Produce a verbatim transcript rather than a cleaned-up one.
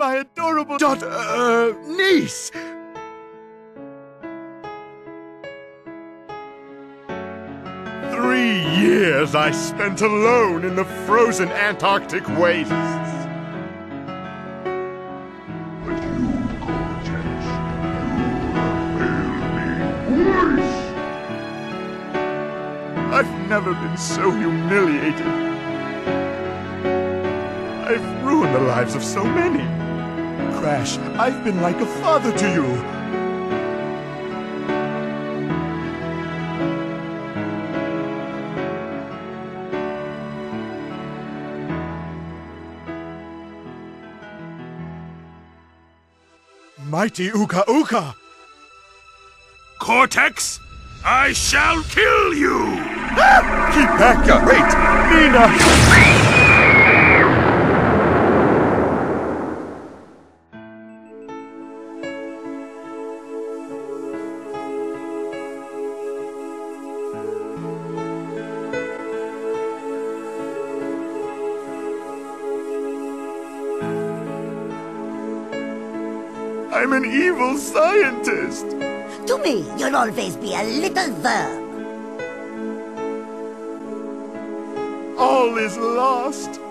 my adorable daughter, uh, niece. Three years I spent alone in the frozen Antarctic wastes. But you, Cortex, you have failed me twice. I've never been so humiliated. I've ruined the lives of so many. Crash, I've been like a father to you. Mighty Uka Uka! Cortex, I shall kill you! Ah! Keep back! Wait! Nina! I'm an evil scientist! To me, you'll always be a little verb. All is lost.